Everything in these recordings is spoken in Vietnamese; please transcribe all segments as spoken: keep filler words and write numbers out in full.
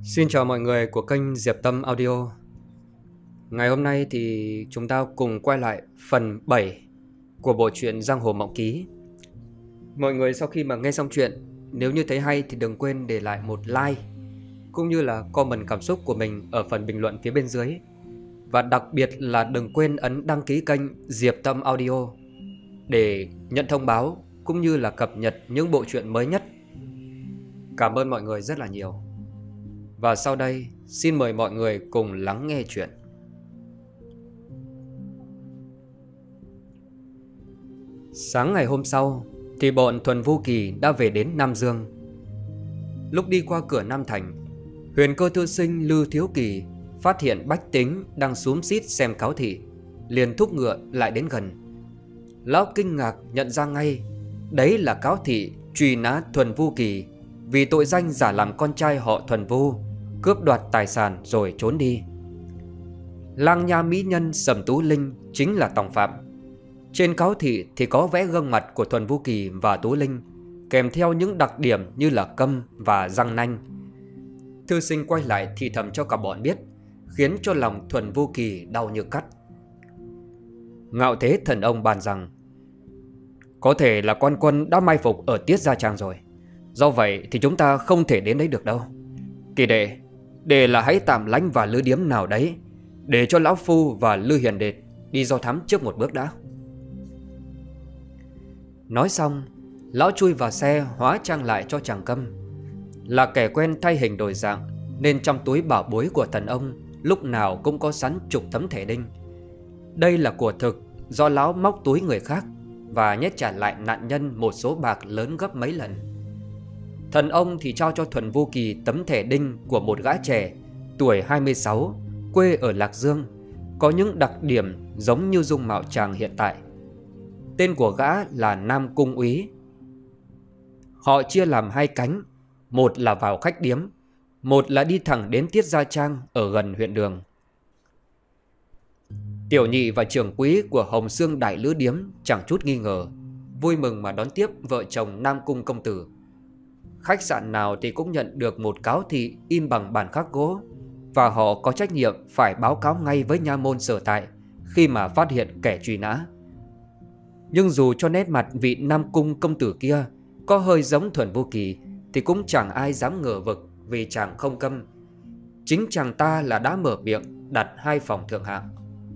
Xin chào mọi người của kênh Diệp Tâm Audio. Ngày hôm nay thì chúng ta cùng quay lại phần bảy của bộ truyện Giang Hồ Mộng Ký. Mọi người sau khi mà nghe xong chuyện, nếu như thấy hay thì đừng quên để lại một like cũng như là comment cảm xúc của mình ở phần bình luận phía bên dưới. Và đặc biệt là đừng quên ấn đăng ký kênh Diệp Tâm Audio để nhận thông báo cũng như là cập nhật những bộ truyện mới nhất. Cảm ơn mọi người rất là nhiều. Và sau đây, xin mời mọi người cùng lắng nghe chuyện. Sáng ngày hôm sau, thì bọn Thuần Vô Kỳ đã về đến Nam Dương. Lúc đi qua cửa Nam Thành, Huyền Cơ Thư Sinh Lư Thiếu Kỳ phát hiện Bách Tính đang xúm xít xem cáo thị, liền thúc ngựa lại đến gần. Lão kinh ngạc nhận ra ngay, đấy là cáo thị truy nã Thuần Vô Kỳ vì tội danh giả làm con trai họ Thuần Vô, cướp đoạt tài sản rồi trốn đi. Lang nha mỹ nhân Sầm Tú Linh chính là tòng phạm. Trên cáo thị thì có vẽ gương mặt của Thuần Vô Kỳ và Tú Linh, kèm theo những đặc điểm như là câm và răng nanh. Thư sinh quay lại thì thầm cho cả bọn biết, khiến cho lòng Thuần Vô Kỳ đau như cắt. Ngạo Thế Thần Ông bàn rằng, có thể là quan quân đã mai phục ở Tiết Gia Trang rồi, do vậy thì chúng ta không thể đến đấy được đâu. Kỳ đệ, để là hãy tạm lánh vào lữ điếm nào đấy, để cho lão phu và Lư Hiền Đệt đi do thám trước một bước đã. Nói xong, lão chui vào xe hóa trang lại cho chàng câm. Là kẻ quen thay hình đổi dạng, nên trong túi bảo bối của thần ông lúc nào cũng có sẵn chục tấm thẻ đinh. Đây là của thực do lão móc túi người khác và nhét trả lại nạn nhân một số bạc lớn gấp mấy lần. Thần ông thì trao cho Thuần Vô Kỳ tấm thẻ đinh của một gã trẻ, tuổi hai mươi sáu, quê ở Lạc Dương, có những đặc điểm giống như dung mạo chàng hiện tại. Tên của gã là Nam Cung Úy. Họ chia làm hai cánh, một là vào khách điếm, một là đi thẳng đến Tiết Gia Trang ở gần huyện đường. Tiểu nhị và trưởng quỹ của Hồng Sương Đại Lữ Điếm chẳng chút nghi ngờ, vui mừng mà đón tiếp vợ chồng Nam Cung công tử. Khách sạn nào thì cũng nhận được một cáo thị in bằng bản khắc gỗ, và họ có trách nhiệm phải báo cáo ngay với nha môn sở tại khi mà phát hiện kẻ truy nã. Nhưng dù cho nét mặt vị Nam Cung công tử kia có hơi giống Thuần Vô Kỳ, thì cũng chẳng ai dám ngờ vực vì chàng không câm. Chính chàng ta là đã mở miệng đặt hai phòng thượng hạng.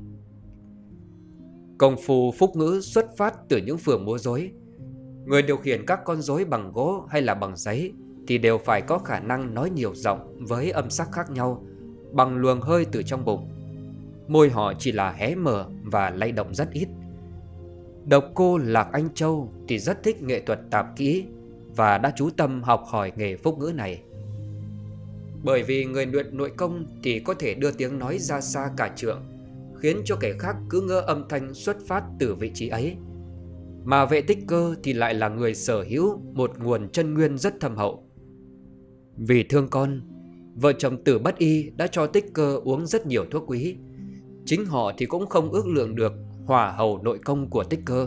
Công phu phúc ngữ xuất phát từ những phường múa rối. Người điều khiển các con rối bằng gỗ hay là bằng giấy thì đều phải có khả năng nói nhiều giọng với âm sắc khác nhau, bằng luồng hơi từ trong bụng. Môi họ chỉ là hé mở và lay động rất ít. Độc cô Lạc Anh Châu thì rất thích nghệ thuật tạp kỹ và đã chú tâm học hỏi nghề phúc ngữ này. Bởi vì người luyện nội công thì có thể đưa tiếng nói ra xa cả trượng, khiến cho kẻ khác cứ ngỡ âm thanh xuất phát từ vị trí ấy. Mà Vệ Tích Cơ thì lại là người sở hữu một nguồn chân nguyên rất thâm hậu. Vì thương con, vợ chồng Tử Bất Y đã cho Tích Cơ uống rất nhiều thuốc quý. Chính họ thì cũng không ước lượng được hỏa hầu nội công của Tích Cơ.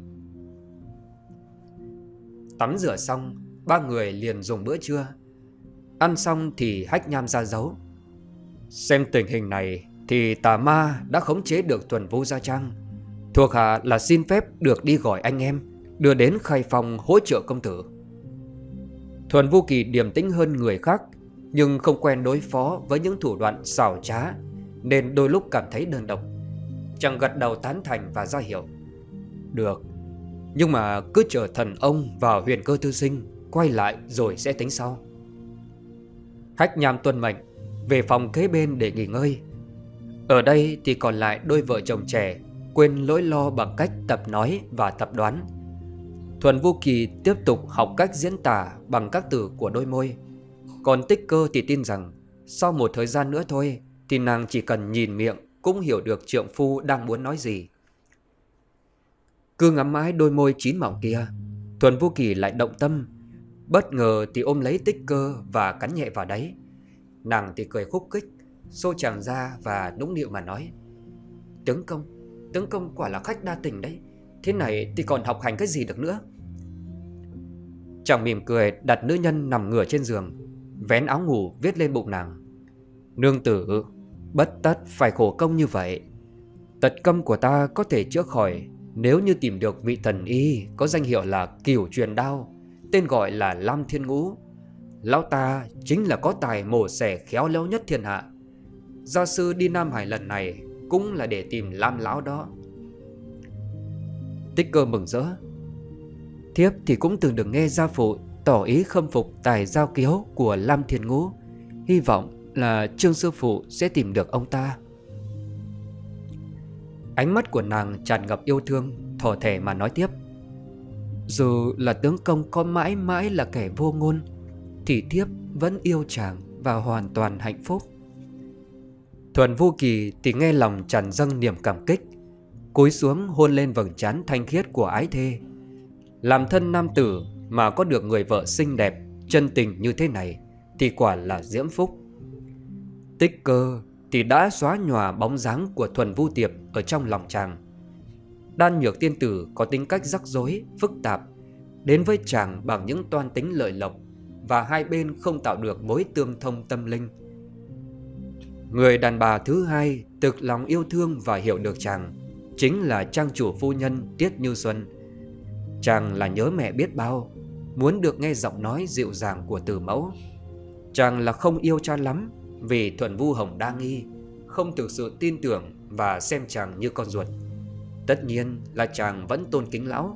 Tắm rửa xong, ba người liền dùng bữa trưa. Ăn xong thì hách nham ra dấu. Xem tình hình này thì tà ma đã khống chế được Thuần Vô Gia Trang. Thuộc hạ là xin phép được đi gọi anh em, đưa đến khai phòng hỗ trợ công tử. Thuần Vô Kỳ điềm tĩnh hơn người khác, nhưng không quen đối phó với những thủ đoạn xảo trá, nên đôi lúc cảm thấy đơn độc. Chàng gật đầu tán thành và ra hiệu. Được, nhưng mà cứ chờ thần ông và Huyền Cơ Thư Sinh quay lại rồi sẽ tính sau. Hách nham tuân mệnh, về phòng kế bên để nghỉ ngơi. Ở đây thì còn lại đôi vợ chồng trẻ quên lỗi lo bằng cách tập nói và tập đoán. Thuần Vô Kỳ tiếp tục học cách diễn tả bằng các từ của đôi môi. Còn Tích Cơ thì tin rằng sau một thời gian nữa thôi thì nàng chỉ cần nhìn miệng cũng hiểu được trượng phu đang muốn nói gì. Cứ ngắm mãi đôi môi chín mọng kia, Thuần Vô Kỳ lại động tâm. Bất ngờ thì ôm lấy Tích Cơ và cắn nhẹ vào đấy. Nàng thì cười khúc khích, xô chàng ra và nũng nịu mà nói: Tướng công, tướng công quả là khách đa tình đấy. Thế này thì còn học hành cái gì được nữa. Chàng mỉm cười đặt nữ nhân nằm ngửa trên giường, vén áo ngủ viết lên bụng nàng: Nương tử, bất tất phải khổ công như vậy. Tật câm của ta có thể chữa khỏi nếu như tìm được vị thần y có danh hiệu là Cửu Truyền Đao, tên gọi là Lam Thiên Ngũ. Lão ta chính là có tài mổ xẻ khéo léo nhất thiên hạ. Gia sư đi Nam Hải lần này cũng là để tìm Lam lão đó. Tích Cơ mừng rỡ: Thiếp thì cũng từng được nghe gia phụ tỏ ý khâm phục tài giao kiếu của Lam Thiên Ngũ, hy vọng là Trương sư phụ sẽ tìm được ông ta. Ánh mắt của nàng tràn ngập yêu thương, thỏ thẻ mà nói tiếp: Dù là tướng công có mãi mãi là kẻ vô ngôn, thì thiếp vẫn yêu chàng và hoàn toàn hạnh phúc. Thuần Vô Kỳ thì nghe lòng tràn dâng niềm cảm kích, cúi xuống hôn lên vầng trán thanh khiết của ái thê. Làm thân nam tử mà có được người vợ xinh đẹp, chân tình như thế này thì quả là diễm phúc. Tích Cơ thì đã xóa nhòa bóng dáng của Thuần Vu Tiệp ở trong lòng chàng. Đan Nhược tiên tử có tính cách rắc rối, phức tạp, đến với chàng bằng những toan tính lợi lộc, và hai bên không tạo được mối tương thông tâm linh. Người đàn bà thứ hai thực lòng yêu thương và hiểu được chàng chính là trang chủ phu nhân Tiết Như Xuân. Chàng là nhớ mẹ biết bao, muốn được nghe giọng nói dịu dàng của từ mẫu. Chàng là không yêu cha lắm, vì Thuần Vu Hồng đa nghi, không thực sự tin tưởng và xem chàng như con ruột. Tất nhiên là chàng vẫn tôn kính lão.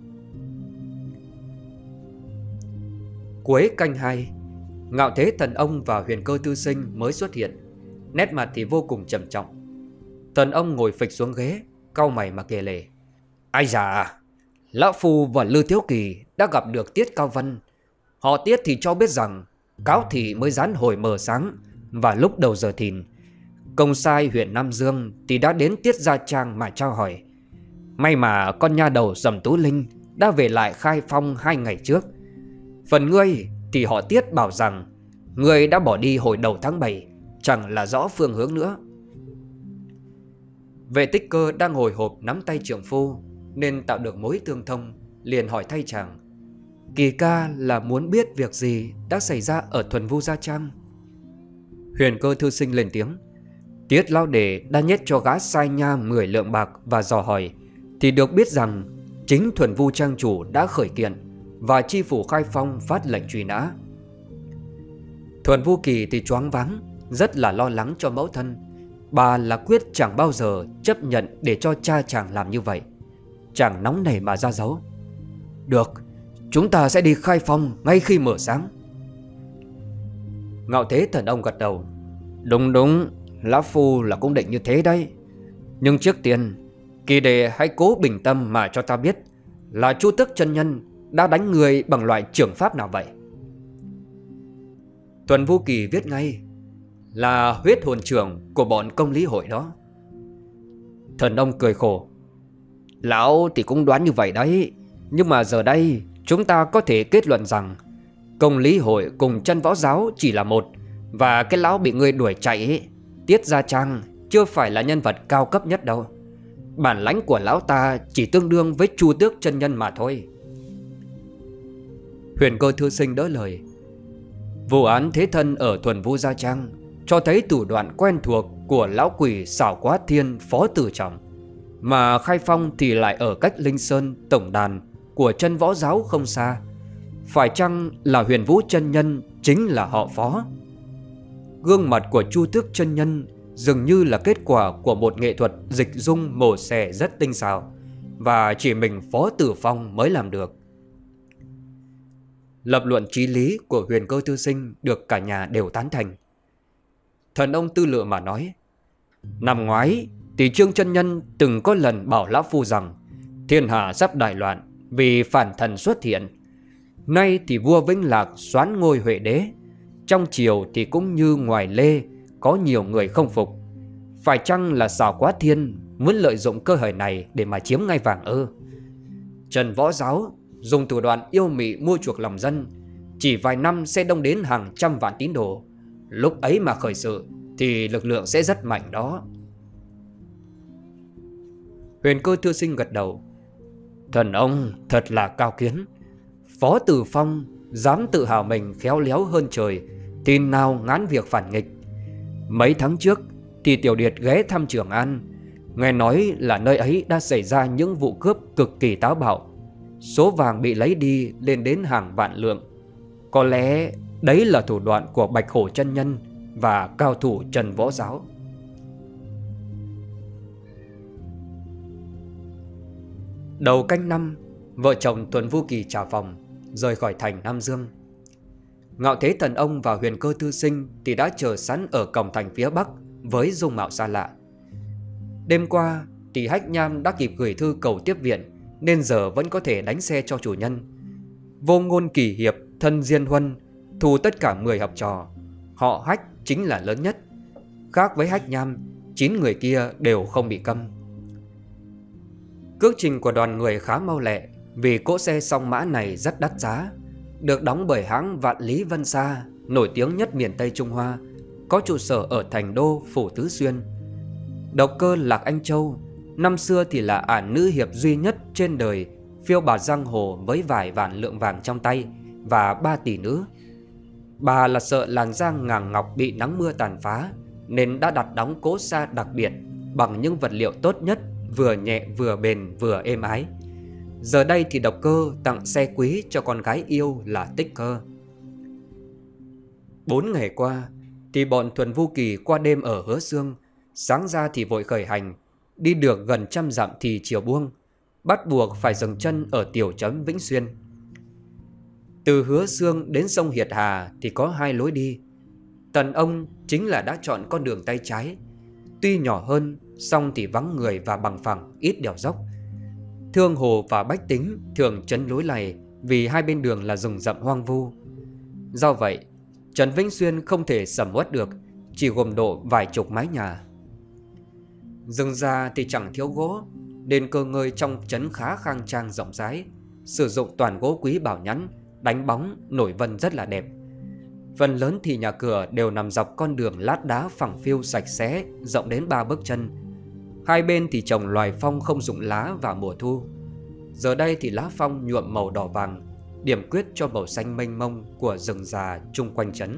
Cuối canh hai, Ngạo Thế Thần Ông và Huyền Cơ Thư Sinh mới xuất hiện, nét mặt thì vô cùng trầm trọng. Thần Ông ngồi phịch xuống ghế, cau mày mà kể lể: Ai già, lão phu và Lư Thiếu Kỳ đã gặp được Tiết Cao Văn. Họ Tiết thì cho biết rằng cáo thị mới dán hồi mờ sáng và lúc đầu giờ thìn. Công sai huyện Nam Dương thì đã đến Tiết Gia Trang mà trao hỏi. May mà con nha đầu Dầm Tú Linh đã về lại Khai Phong hai ngày trước. Phần ngươi thì họ Tiết bảo rằng ngươi đã bỏ đi hồi đầu tháng bảy, chẳng là rõ phương hướng nữa. Vệ Tích Cơ đang hồi hộp nắm tay trượng phu nên tạo được mối tương thông, liền hỏi thay chàng: Kỳ ca là muốn biết việc gì đã xảy ra ở Thuần Vu Gia Trang? Huyền Cơ Thư Sinh lên tiếng: Tiết lão đệ đã nhét cho gã sai nha mười lượng bạc và dò hỏi, thì được biết rằng chính Thuần Vu Trang chủ đã khởi kiện và chi phủ Khai Phong phát lệnh truy nã. Thuần Vu Kỳ thì choáng váng, rất là lo lắng cho mẫu thân. Bà là quyết chẳng bao giờ chấp nhận để cho cha chàng làm như vậy. Chàng nóng nảy mà ra dấu: Được, chúng ta sẽ đi Khai Phong ngay khi mở sáng. Ngạo Thế Thần Ông gật đầu: Đúng đúng, lão phu là cũng định như thế đấy. Nhưng trước tiên, Kỳ đệ hãy cố bình tâm mà cho ta biết là Chu Tước chân nhân đã đánh người bằng loại trưởng pháp nào vậy? Thuần Vu Kỳ viết ngay: Là huyết hồn trưởng của bọn công lý hội đó. Thần Ông cười khổ: Lão thì cũng đoán như vậy đấy. Nhưng mà giờ đây chúng ta có thể kết luận rằng công lý hội cùng chân võ giáo chỉ là một. Và cái lão bị ngươi đuổi chạy ấy, Tiết Gia Trang, chưa phải là nhân vật cao cấp nhất đâu. Bản lãnh của lão ta chỉ tương đương với Chu Tước chân nhân mà thôi. Huyền Cơ Thư Sinh đỡ lời: Vụ án thế thân ở Thuần Vu Gia Trang cho thấy thủ đoạn quen thuộc của lão quỷ Xảo Quá Thiên Phó Tử Trọng. Mà Khai Phong thì lại ở cách Linh Sơn tổng đàn của chân võ giáo không xa. Phải chăng là Huyền Vũ chân nhân chính là họ Phó? Gương mặt của Chu Tước chân nhân dường như là kết quả của một nghệ thuật dịch dung mổ xẻ rất tinh xảo, và chỉ mình Phó Tử Phong mới làm được. Lập luận chí lý của Huyền Cơ Thư Sinh được cả nhà đều tán thành. Thần Ông tư lự mà nói: Năm ngoái thì Trương chân nhân từng có lần bảo lão phu rằng thiên hạ sắp đại loạn vì phản thần xuất hiện. Nay thì vua Vĩnh Lạc soán ngôi Huệ Đế, trong triều thì cũng như ngoài lê có nhiều người không phục. Phải chăng là Xảo Quá Thiên muốn lợi dụng cơ hội này để mà chiếm ngai vàng ư? Trần Võ Giáo dùng thủ đoạn yêu mị mua chuộc lòng dân, chỉ vài năm sẽ đông đến hàng trăm vạn tín đồ. Lúc ấy mà khởi sự thì lực lượng sẽ rất mạnh đó. Huyền Cơ Thư Sinh gật đầu: Thần ông thật là cao kiến. Phó Tử Phong dám tự hào mình khéo léo hơn trời, tin nào ngán việc phản nghịch. Mấy tháng trước thì Tiểu Điệt ghé thăm Trường An, nghe nói là nơi ấy đã xảy ra những vụ cướp cực kỳ táo bạo. Số vàng bị lấy đi lên đến hàng vạn lượng. Có lẽ đấy là thủ đoạn của Bạch Hổ chân nhân và cao thủ Trần Võ Giáo. Đầu canh năm, vợ chồng Tuần Vô Kỳ trả phòng, rời khỏi thành Nam Dương. Ngạo Thế Thần Ông và Huyền Cơ Thư Sinh thì đã chờ sẵn ở cổng thành phía bắc với dung mạo xa lạ. Đêm qua thì Hách Nham đã kịp gửi thư cầu tiếp viện, nên giờ vẫn có thể đánh xe cho chủ nhân. Vô Ngôn Kỳ Hiệp, thân Diên Huân thu tất cả mười học trò. Họ Hách chính là lớn nhất. Khác với Hách Nham, chín người kia đều không bị câm. Cước trình của đoàn người khá mau lẹ, vì cỗ xe song mã này rất đắt giá, được đóng bởi hãng Vạn Lý Vân Sa, nổi tiếng nhất miền Tây Trung Hoa, có trụ sở ở thành đô Phủ Tứ Xuyên. Độc cơ Lạc Anh Châu năm xưa thì là ả nữ hiệp duy nhất trên đời phiêu bạt giang hồ với vài vạn lượng vàng trong tay và ba tỷ nữ. Bà là sợ làn da ngàng ngọc bị nắng mưa tàn phá, nên đã đặt đóng cỗ xa đặc biệt bằng những vật liệu tốt nhất, vừa nhẹ vừa bền vừa êm ái. Giờ đây thì Độc Cơ tặng xe quý cho con gái yêu là Tích Cơ. Bốn ngày qua thì bọn Thuần Vu Kỳ qua đêm ở Hứa Xương, sáng ra thì vội khởi hành. Đi được gần trăm dặm thì chiều buông, bắt buộc phải dừng chân ở tiểu trấn Vĩnh Xuyên. Từ Hứa Xương đến sông Hiệt Hà thì có hai lối đi. Tần Ông chính là đã chọn con đường tay trái, tuy nhỏ hơn song thì vắng người và bằng phẳng, ít đèo dốc. Thương Hồ và Bách Tính thường trấn lối này vì hai bên đường là rừng rậm hoang vu. Do vậy trấn Vĩnh Xuyên không thể sầm uất được, chỉ gồm độ vài chục mái nhà. Rừng già thì chẳng thiếu gỗ, nên cơ ngơi trong trấn khá khang trang rộng rãi, sử dụng toàn gỗ quý bảo nhẵn, đánh bóng nổi vân rất là đẹp. Phần lớn thì nhà cửa đều nằm dọc con đường lát đá phẳng phiu sạch sẽ, rộng đến ba bước chân. Hai bên thì trồng loài phong không rụng lá vào mùa thu. Giờ đây thì lá phong nhuộm màu đỏ vàng, điểm quyết cho màu xanh mênh mông của rừng già chung quanh trấn.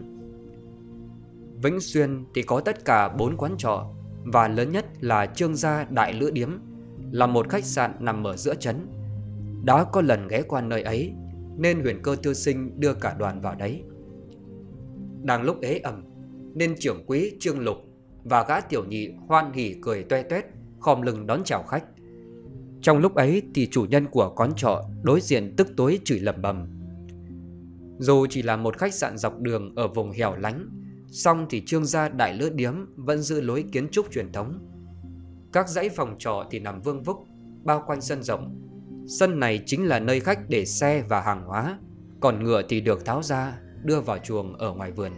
Vĩnh Xuyên thì có tất cả bốn quán trọ, và lớn nhất là Trương Gia Đại Lữ Điếm, là một khách sạn nằm ở giữa trấn. Đã có lần ghé qua nơi ấy, nên Huyền Cơ Thư Sinh đưa cả đoàn vào đấy. Đang lúc ế ẩm, nên trưởng quý Trương Lục và gã tiểu nhị hoan hỉ cười toe toét, khom lưng đón chào khách. Trong lúc ấy thì chủ nhân của quán trọ đối diện tức tối chửi lẩm bẩm. Dù chỉ là một khách sạn dọc đường ở vùng hẻo lánh, song thì Trương Gia Đại Lữ Điếm vẫn giữ lối kiến trúc truyền thống. Các dãy phòng trọ thì nằm vương vức, bao quanh sân rộng. Sân này chính là nơi khách để xe và hàng hóa, còn ngựa thì được tháo ra đưa vào chuồng ở ngoài vườn.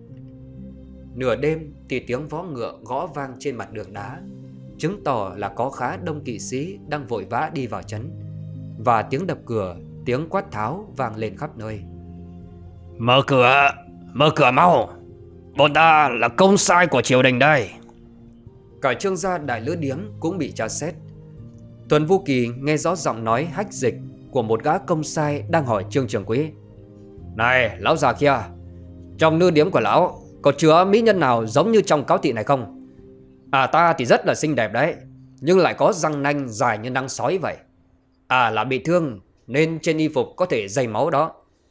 Nửa đêm thì tiếng vó ngựa gõ vang trên mặt đường đá, chứng tỏ là có khá đông kỵ sĩ đang vội vã đi vào trấn. Và tiếng đập cửa, tiếng quát tháo vang lên khắp nơi. Mở cửa, mở cửa mau, bọn ta là công sai của triều đình đây. Cả Trương Gia Đại Lữ Điếm cũng bị tra xét. Tuần Vô Kỳ nghe rõ giọng nói hách dịch của một gã công sai đang hỏi Trương Trường Quý. Này lão già kia, trong nữ điếm của lão có chứa mỹ nhân nào giống như trong cáo thị này không? À ta thì rất là xinh đẹp đấy, nhưng lại có răng nanh dài như năng sói vậy. À là bị thương nên trên y phục có thể dày máu đó.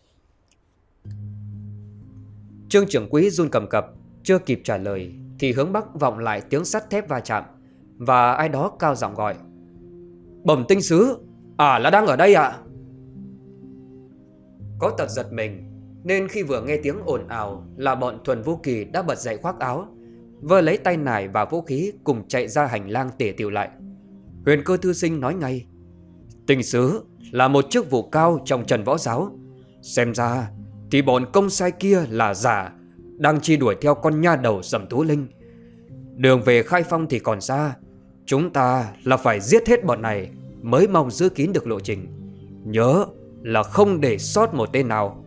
Trương Trưởng Quý run cầm cập, chưa kịp trả lời thì hướng bắc vọng lại tiếng sắt thép va chạm, và ai đó cao giọng gọi. Bẩm tinh sứ, à là đang ở đây ạ. À? Có tật giật mình, nên khi vừa nghe tiếng ồn ào là bọn Thuần Vô Kỳ đã bật dậy khoác áo, vơ lấy tay nải và vũ khí cùng chạy ra hành lang tề tựu lại. Huyền Cơ Thư Sinh nói ngay. Tinh sứ là một chức vụ cao trong Trần Võ Giáo, xem ra thì bọn công sai kia là giả, đang truy đuổi theo con nha đầu Sầm Tú Linh. Đường về Khai Phong thì còn xa, chúng ta là phải giết hết bọn này mới mong giữ kín được lộ trình. Nhớ là không để sót một tên nào.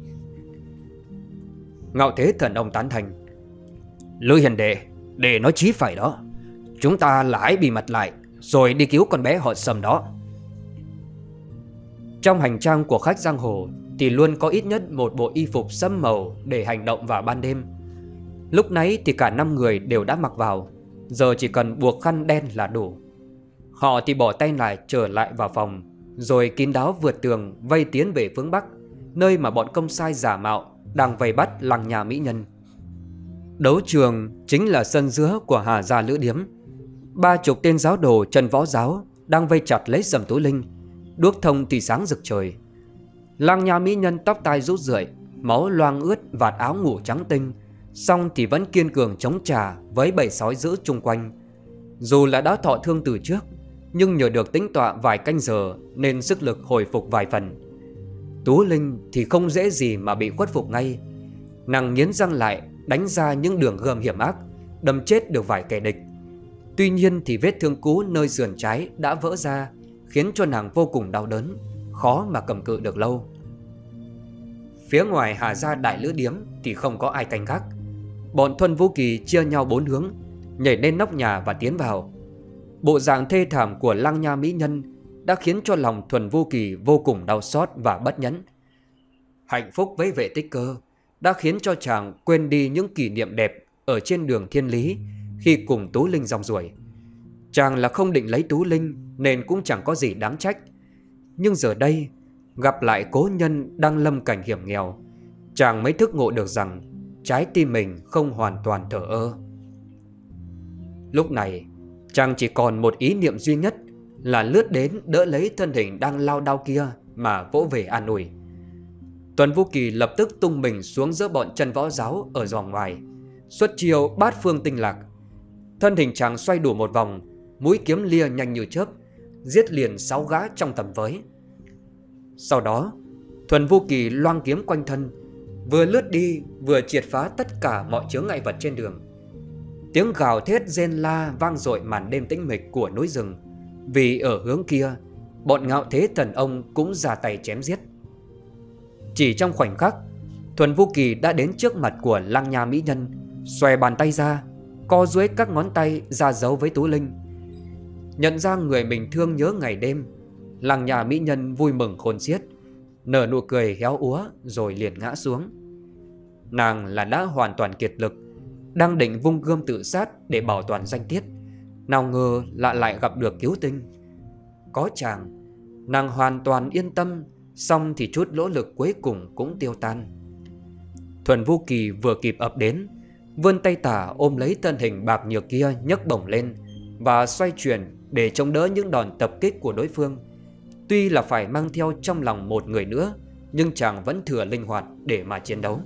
Ngạo Thế Thần Ông tán thành. Lữ hiền đệ, để nói chí phải đó. Chúng ta là hãy bì mặt lại rồi đi cứu con bé họ Sầm đó. Trong hành trang của khách giang hồ thì luôn có ít nhất một bộ y phục sẫm màu để hành động vào ban đêm. Lúc nãy thì cả năm người đều đã mặc vào, giờ chỉ cần buộc khăn đen là đủ. Họ thì bỏ tay lại trở lại vào phòng, rồi kín đáo vượt tường vây tiến về hướng Bắc, nơi mà bọn công sai giả mạo đang vây bắt Lăng Nha mỹ nhân. Đấu trường chính là sân giữa của Hà Gia Lữ Điếm. Ba chục tên giáo đồ Trần Võ Giáo đang vây chặt lấy Sầm Tú Linh, đuốc thông thì sáng rực trời. Lăng Nha mỹ nhân tóc tai rũ rượi, máu loang ướt vạt áo ngủ trắng tinh, song thì vẫn kiên cường chống trả với bầy sói dữ chung quanh. Dù là đã thọ thương từ trước, nhưng nhờ được tĩnh tọa vài canh giờ nên sức lực hồi phục vài phần. Tú Linh thì không dễ gì mà bị khuất phục ngay. Nàng nghiến răng lại đánh ra những đường gươm hiểm ác, đâm chết được vài kẻ địch. Tuy nhiên thì vết thương cũ nơi sườn trái đã vỡ ra, khiến cho nàng vô cùng đau đớn, khó mà cầm cự được lâu. Phía ngoài Hà Gia Đại Lữ Điếm thì không có ai canh gác. Bọn Thuần Vũ Kỳ chia nhau bốn hướng, nhảy lên nóc nhà và tiến vào. Bộ dạng thê thảm của Lăng Nha mỹ nhân đã khiến cho lòng Thuần Vũ Kỳ vô cùng đau xót và bất nhẫn. Hạnh phúc với Vệ Tích Cơ đã khiến cho chàng quên đi những kỷ niệm đẹp ở trên đường thiên lý khi cùng Tú Linh rong ruổi. Chàng là không định lấy Tú Linh nên cũng chẳng có gì đáng trách. Nhưng giờ đây, gặp lại cố nhân đang lâm cảnh hiểm nghèo, chàng mới thức ngộ được rằng trái tim mình không hoàn toàn thờ ơ. Lúc này, chàng chỉ còn một ý niệm duy nhất là lướt đến đỡ lấy thân hình đang lao đao kia mà vỗ về an ủi. Tuần Vũ Kỳ lập tức tung mình xuống giữa bọn Trần Võ Giáo ở giòn ngoài, xuất chiêu bát phương tinh lạc. Thân hình chàng xoay đủ một vòng, mũi kiếm lia nhanh như chớp, giết liền sáu gã trong tầm với. Sau đó, Thuần Vũ Kỳ loang kiếm quanh thân, vừa lướt đi vừa triệt phá tất cả mọi chướng ngại vật trên đường. Tiếng gào thét rên la vang dội màn đêm tĩnh mịch của núi rừng, vì ở hướng kia, bọn Ngạo Thế Thần Ông cũng ra tay chém giết. Chỉ trong khoảnh khắc, Thuần Vũ Kỳ đã đến trước mặt của Lăng Nha mỹ nhân, xòe bàn tay ra, co duỗi các ngón tay ra dấu với Tú Linh. Nhận ra người mình thương nhớ ngày đêm, Lăng Nha mỹ nhân vui mừng khôn xiết, nở nụ cười héo úa rồi liền ngã xuống. Nàng là đã hoàn toàn kiệt lực, đang định vung gươm tự sát để bảo toàn danh tiết, nào ngờ lại lại gặp được cứu tinh. Có chàng, nàng hoàn toàn yên tâm, xong thì chút lỗ lực cuối cùng cũng tiêu tan. Thuần Vũ Kỳ vừa kịp ập đến, vươn tay tả ôm lấy thân hình bạc nhược kia nhấc bổng lên và xoay chuyển để chống đỡ những đòn tập kích của đối phương. Tuy là phải mang theo trong lòng một người nữa, nhưng chàng vẫn thừa linh hoạt để mà chiến đấu.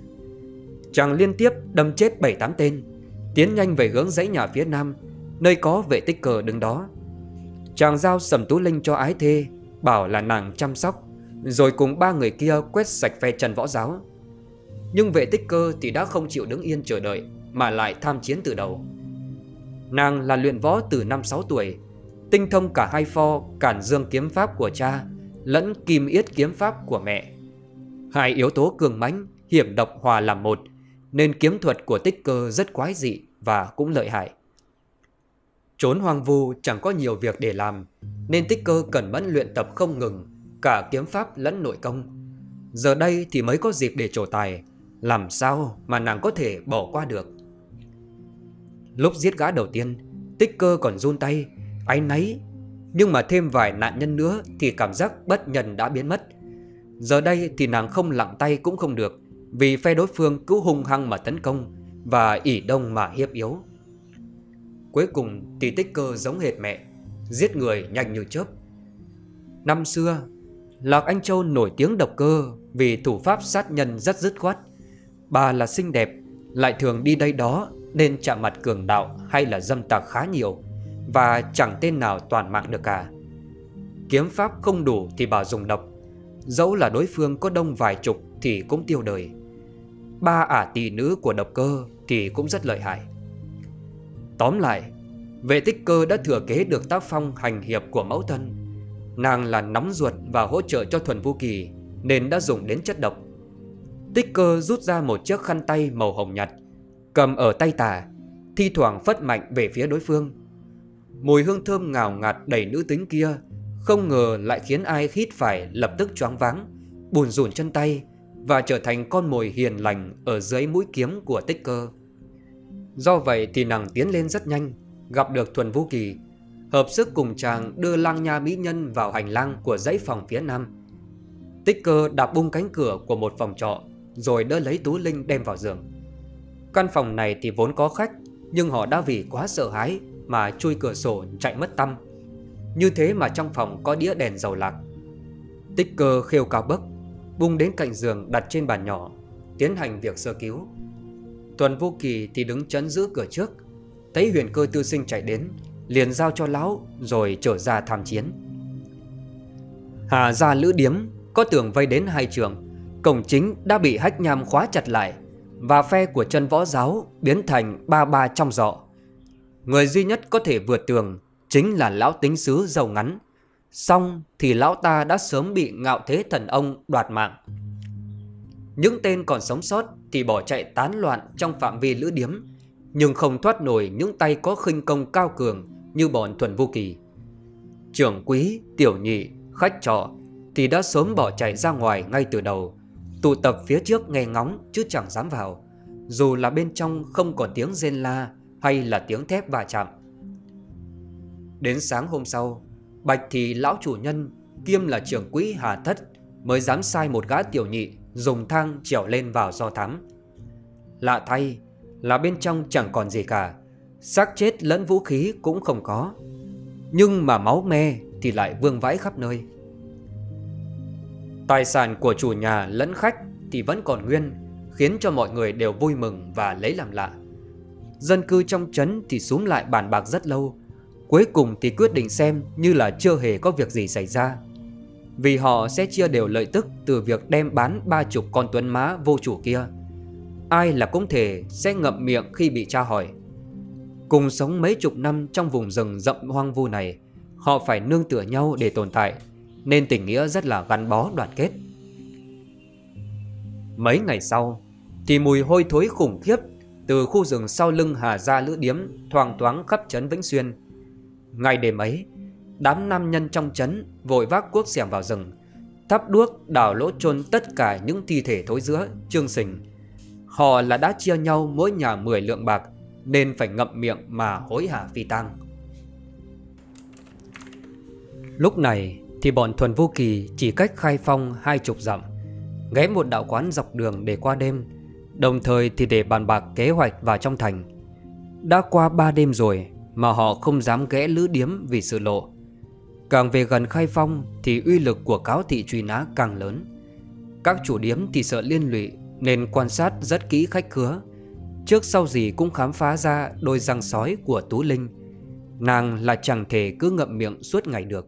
Chàng liên tiếp đâm chết bảy tám tên, tiến nhanh về hướng dãy nhà phía nam, nơi có Vệ Tích Cơ đứng đó. Chàng giao Sầm Tú Linh cho ái thê, bảo là nàng chăm sóc, rồi cùng ba người kia quét sạch phe Trần Võ Giáo. Nhưng Vệ Tích Cơ thì đã không chịu đứng yên chờ đợi, mà lại tham chiến từ đầu. Nàng là luyện võ từ năm sáu tuổi, tinh thông cả hai pho Cản Dương kiếm pháp của cha lẫn Kim Yết kiếm pháp của mẹ. Hai yếu tố cường mãnh, hiểm độc hòa làm một, nên kiếm thuật của Tích Cơ rất quái dị và cũng lợi hại. Trốn hoang vu chẳng có nhiều việc để làm, nên Tích Cơ cần mẫn luyện tập không ngừng, cả kiếm pháp lẫn nội công. Giờ đây thì mới có dịp để trổ tài, làm sao mà nàng có thể bỏ qua được. Lúc giết gã đầu tiên, Tích Cơ còn run tay, áy náy, nhưng mà thêm vài nạn nhân nữa thì cảm giác bất nhân đã biến mất. Giờ đây thì nàng không lặng tay cũng không được, vì phe đối phương cứ hung hăng mà tấn công và ỷ đông mà hiếp yếu. Cuối cùng thì Tích Cơ giống hệt mẹ, giết người nhanh như chớp. Năm xưa, Lạc Anh Châu nổi tiếng độc cơ vì thủ pháp sát nhân rất dứt khoát. Bà là xinh đẹp, lại thường đi đây đó nên chạm mặt cường đạo hay là dâm tặc khá nhiều, và chẳng tên nào toàn mạng được cả. Kiếm pháp không đủ thì bà dùng độc, dẫu là đối phương có đông vài chục thì cũng tiêu đời. Ba ả tỷ nữ của độc cơ thì cũng rất lợi hại. Tóm lại, Vệ Tích Cơ đã thừa kế được tác phong hành hiệp của mẫu thân. Nàng là nóng ruột và hỗ trợ cho Thuần Vũ Kỳ nên đã dùng đến chất độc. Tích Cơ rút ra một chiếc khăn tay màu hồng nhạt, cầm ở tay tả, thi thoảng phất mạnh về phía đối phương. Mùi hương thơm ngào ngạt đầy nữ tính kia không ngờ lại khiến ai hít phải lập tức choáng váng, bùn rùn chân tay và trở thành con mồi hiền lành ở dưới mũi kiếm của Tích Cơ. Do vậy thì nàng tiến lên rất nhanh, gặp được Thuần Vũ Kỳ, hợp sức cùng chàng đưa Lang Nha mỹ nhân vào hành lang của dãy phòng phía nam. Tích Cơ đạp bung cánh cửa của một phòng trọ, rồi đỡ lấy Tú Linh đem vào giường. Căn phòng này thì vốn có khách, nhưng họ đã vì quá sợ hãi mà chui cửa sổ chạy mất tăm. Như thế mà trong phòng có đĩa đèn dầu lạc. Tích Cơ khêu cao bấc, bung đến cạnh giường đặt trên bàn nhỏ, tiến hành việc sơ cứu. Thuần Vũ Kỳ thì đứng chắn giữ cửa trước, thấy Huyền Cơ Tư Sinh chạy đến, liền giao cho lão rồi trở ra tham chiến. Hà gia lữ điếm có tường vây đến hai trường, cổng chính đã bị hách nham khóa chặt lại, và phe của chân võ giáo biến thành ba ba trong giọ. Người duy nhất có thể vượt tường chính là lão tính sứ râu ngắn. Xong thì lão ta đã sớm bị Ngạo Thế Thần Ông đoạt mạng. Những tên còn sống sót thì bỏ chạy tán loạn trong phạm vi lữ điếm, nhưng không thoát nổi những tay có khinh công cao cường như bọn Thuần Vũ Kỳ. Trưởng quý, tiểu nhị, khách trọ thì đã sớm bỏ chạy ra ngoài ngay từ đầu, tụ tập phía trước nghe ngóng chứ chẳng dám vào, dù là bên trong không còn tiếng rên la hay là tiếng thép va chạm. Đến sáng hôm sau, Bạch thì lão chủ nhân kiêm là trưởng quỹ Hà Thất mới dám sai một gã tiểu nhị dùng thang trèo lên vào do thám. Lạ thay là bên trong chẳng còn gì cả, xác chết lẫn vũ khí cũng không có, nhưng mà máu me thì lại vương vãi khắp nơi. Tài sản của chủ nhà lẫn khách thì vẫn còn nguyên, khiến cho mọi người đều vui mừng và lấy làm lạ. Dân cư trong trấn thì xúm lại bàn bạc rất lâu, cuối cùng thì quyết định xem như là chưa hề có việc gì xảy ra, vì họ sẽ chia đều lợi tức từ việc đem bán ba chục con tuấn mã vô chủ kia. Ai là cũng thể sẽ ngậm miệng khi bị tra hỏi. Cùng sống mấy chục năm trong vùng rừng rậm hoang vu này, họ phải nương tựa nhau để tồn tại, nên tình nghĩa rất là gắn bó đoàn kết. Mấy ngày sau thì mùi hôi thối khủng khiếp từ khu rừng sau lưng Hà gia lữ điếm thoang thoáng khắp trấn Vĩnh Xuyên. Ngày đêm ấy, đám nam nhân trong trấn vội vác cuốc xẻng vào rừng, thắp đuốc đào lỗ chôn tất cả những thi thể thối rữa, trương sình. Họ là đã chia nhau mỗi nhà mười lượng bạc, nên phải ngậm miệng mà hối hả phi tang. Lúc này thì bọn Thuần Vũ Kỳ chỉ cách Khai Phong hai chục dặm, ghé một đạo quán dọc đường để qua đêm, đồng thời thì để bàn bạc kế hoạch vào trong thành. Đã qua ba đêm rồi mà họ không dám ghé lữ điếm vì sự lộ. Càng về gần Khai Phong thì uy lực của cáo thị truy nã càng lớn. Các chủ điếm thì sợ liên lụy nên quan sát rất kỹ khách khứa, trước sau gì cũng khám phá ra đôi răng sói của Tú Linh. Nàng là chẳng thể cứ ngậm miệng suốt ngày được.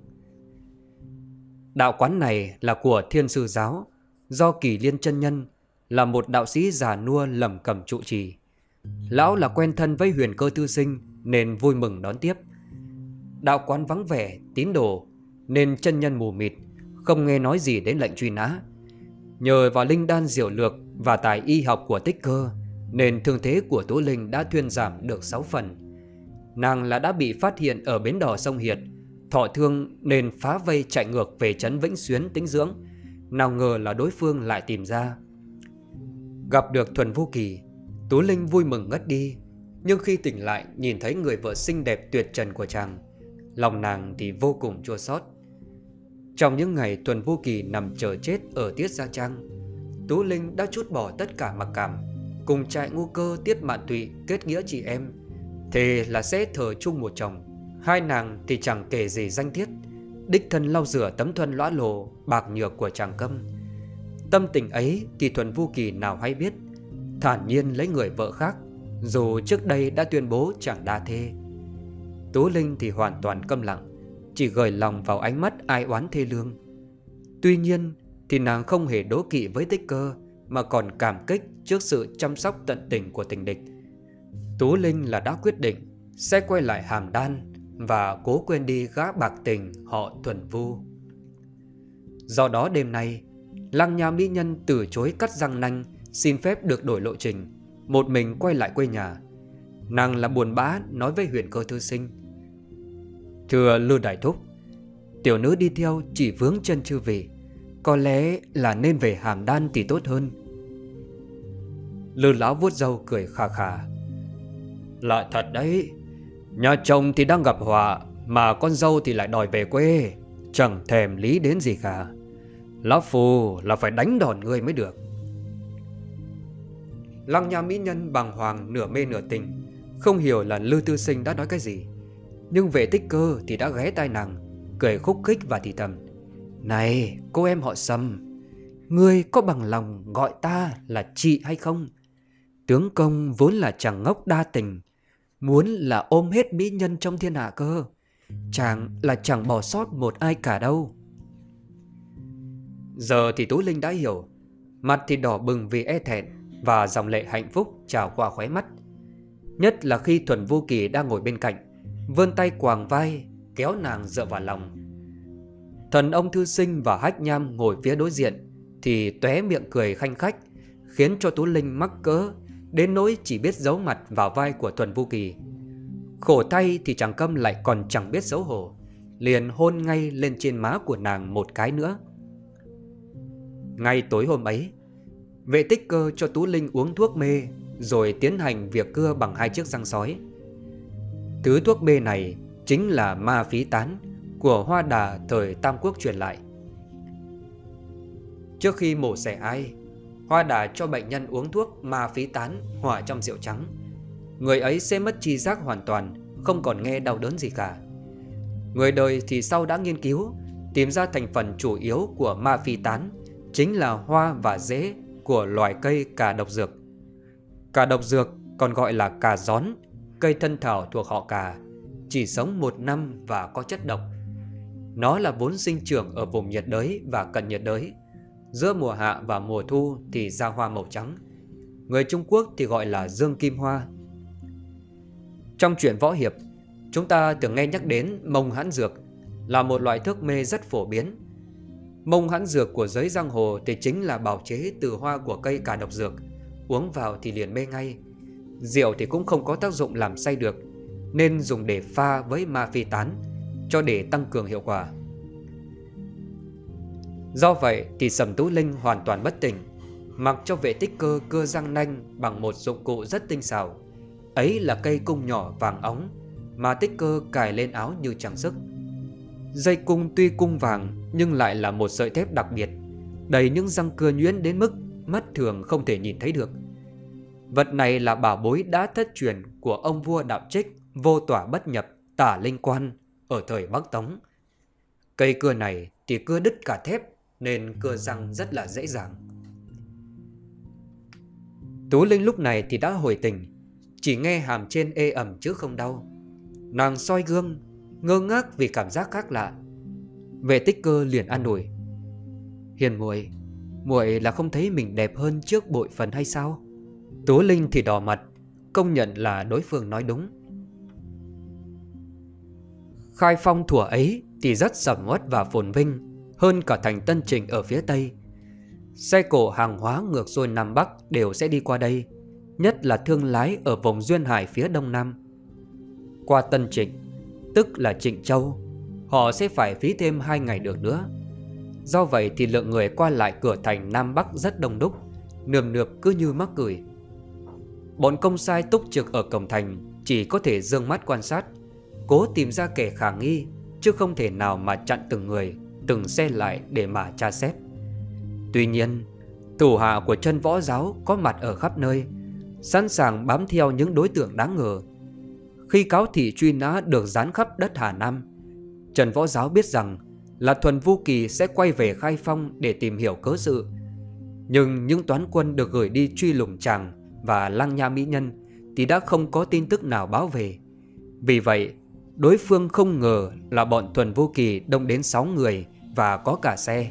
Đạo quán này là của Thiên Sư Giáo, do Kỳ Liên chân nhân là một đạo sĩ già nua lẩm cẩm trụ trì. Lão là quen thân với Huyền Cơ Tư Sinh nên vui mừng đón tiếp. Đạo quán vắng vẻ, tín đồ nên chân nhân mù mịt, không nghe nói gì đến lệnh truy nã. Nhờ vào linh đan diệu lược và tài y học của Tích Cơ nên thương thế của Tú Linh đã thuyên giảm được sáu phần. Nàng là đã bị phát hiện ở bến đò sông Hiệt, thọ thương nên phá vây chạy ngược về trấn Vĩnh Xuyến tĩnh dưỡng. Nào ngờ là đối phương lại tìm ra. Gặp được Thuần Vũ Kỳ, Tú Linh vui mừng ngất đi, nhưng khi tỉnh lại nhìn thấy người vợ xinh đẹp tuyệt trần của chàng, lòng nàng thì vô cùng chua xót. Trong những ngày Thuần Vũ Kỳ nằm chờ chết ở Tiết Gia Trang, Tú Linh đã trút bỏ tất cả mặc cảm, cùng Trại Ngu Cơ, Tiết Mạn Tụy kết nghĩa chị em, thề là sẽ thờ chung một chồng. Hai nàng thì chẳng kể gì danh tiết, đích thân lau rửa tấm thuần lõa lồ bạc nhược của chàng Câm. Tâm tình ấy thì Thuần Vũ Kỳ nào hay biết, thản nhiên lấy người vợ khác, dù trước đây đã tuyên bố chẳng đa thê. Tú Linh thì hoàn toàn câm lặng, chỉ gửi lòng vào ánh mắt ai oán thê lương. Tuy nhiên thì nàng không hề đố kỵ với Tích Cơ, mà còn cảm kích trước sự chăm sóc tận tình của tình địch. Tú Linh là đã quyết định sẽ quay lại Hàm Đan và cố quên đi gã bạc tình họ Thuần Vu. Do đó đêm nay, Lang Nha mỹ nhân từ chối cắt răng nanh xin phép được đổi lộ trình, một mình quay lại quê nhà. Nàng là buồn bã nói với Huyền Cơ Thư Sinh: "Thưa Lưu đại thúc, tiểu nữ đi theo chỉ vướng chân chư vị, Có lẽ là nên về Hàm Đan thì tốt hơn. Lư lão vuốt râu cười khà khà. Lạ thật đấy, nhà chồng thì đang gặp họa, mà con dâu thì lại đòi về quê, chẳng thèm lý đến gì cả. Lão phù là phải đánh đòn người mới được. Lăng Nha mỹ nhân bàng hoàng nửa mê nửa tình, không hiểu là Lư Tư Sinh đã nói cái gì. Nhưng Vệ Tích Cơ thì đã ghé tai nàng, cười khúc khích và thì thầm. Này cô em họ Sầm, ngươi có bằng lòng gọi ta là chị hay không? Tướng công vốn là chàng ngốc đa tình, muốn là ôm hết mỹ nhân trong thiên hạ cơ. Chàng là chẳng bỏ sót một ai cả đâu. Giờ thì Tú Linh đã hiểu, mặt thì đỏ bừng vì e thẹn, và dòng lệ hạnh phúc trào qua khóe mắt. Nhất là khi Thuần Vô Kỳ đang ngồi bên cạnh, vươn tay quàng vai kéo nàng dựa vào lòng. Thần ông thư sinh và Hách Nham ngồi phía đối diện thì tóe miệng cười khanh khách, khiến cho Tú Linh mắc cỡ đến nỗi chỉ biết giấu mặt vào vai của Thuần Vô Kỳ. Khổ thay thì chàng Câm lại còn chẳng biết xấu hổ, liền hôn ngay lên trên má của nàng một cái nữa. Ngay tối hôm ấy, Vệ Tích Cơ cho Tú Linh uống thuốc mê, rồi tiến hành việc cưa bằng hai chiếc răng sói. Thứ thuốc mê này chính là ma phí tán của Hoa Đà thời Tam Quốc truyền lại. Trước khi mổ xẻ ai, Hoa Đà cho bệnh nhân uống thuốc ma phí tán hòa trong rượu trắng. Người ấy sẽ mất tri giác hoàn toàn, không còn nghe đau đớn gì cả. Người đời thì sau đã nghiên cứu, tìm ra thành phần chủ yếu của ma phí tán chính là hoa và rễ của loài cây cà độc dược. Cà độc dược còn gọi là cà gión, cây thân thảo thuộc họ cà, chỉ sống một năm và có chất độc. Nó là vốn sinh trưởng ở vùng nhiệt đới và cận nhiệt đới. Giữa mùa hạ và mùa thu thì ra hoa màu trắng. Người Trung Quốc thì gọi là dương kim hoa. Trong truyện võ hiệp, chúng ta thường nghe nhắc đến mông hãn dược, là một loại thuốc mê rất phổ biến. Mông hãn dược của giới giang hồ thì chính là bào chế từ hoa của cây cà độc dược. Uống vào thì liền mê ngay. Rượu thì cũng không có tác dụng làm say được, nên dùng để pha với ma phi tán, cho để tăng cường hiệu quả. Do vậy thì Sầm Tú Linh hoàn toàn bất tỉnh, mặc cho Vệ Tích Cơ cưa răng nanh bằng một dụng cụ rất tinh xảo. Ấy là cây cung nhỏ vàng óng mà Tích Cơ cài lên áo như trang sức. Dây cung tuy cung vàng nhưng lại là một sợi thép đặc biệt, đầy những răng cưa nhuyễn đến mức mắt thường không thể nhìn thấy được. Vật này là bảo bối đã thất truyền của ông vua Đạo Trích Vô Tỏa Bất Nhập Tả Linh Quan ở thời Bắc Tống. Cây cưa này thì cưa đứt cả thép, nên cưa răng rất là dễ dàng. Tú Linh lúc này thì đã hồi tỉnh, chỉ nghe hàm trên ê ẩm chứ không đau. Nàng soi gương, ngơ ngác vì cảm giác khác lạ. Vệ Tích Cơ liền an ủi. Hiền muội, muội là không thấy mình đẹp hơn trước bội phần hay sao? Tú Linh thì đỏ mặt, công nhận là đối phương nói đúng. Khai Phong thuở ấy thì rất sầm uất và phồn vinh hơn cả thành Tân Trịnh ở phía Tây. Xe cộ hàng hóa ngược xuôi Nam Bắc đều sẽ đi qua đây, nhất là thương lái ở vùng duyên hải phía Đông Nam. Qua Tân Trịnh, tức là Trịnh Châu, họ sẽ phải phí thêm hai ngày được nữa. Do vậy thì lượng người qua lại cửa thành Nam Bắc rất đông đúc, nườm nượp cứ như mắc cười. Bọn công sai túc trực ở cổng thành chỉ có thể dương mắt quan sát, cố tìm ra kẻ khả nghi, chứ không thể nào mà chặn từng người, từng xe lại để mà tra xét. Tuy nhiên, thủ hạ của Chân Võ Giáo có mặt ở khắp nơi, sẵn sàng bám theo những đối tượng đáng ngờ. Khi cáo thị truy nã được dán khắp đất Hà Nam, Trần Võ Giáo biết rằng là Thuần Vô Kỳ sẽ quay về Khai Phong để tìm hiểu cớ sự. Nhưng những toán quân được gửi đi truy lùng chàng và Lăng Nha mỹ nhân thì đã không có tin tức nào báo về. Vì vậy, đối phương không ngờ là bọn Thuần Vô Kỳ đông đến sáu người và có cả xe.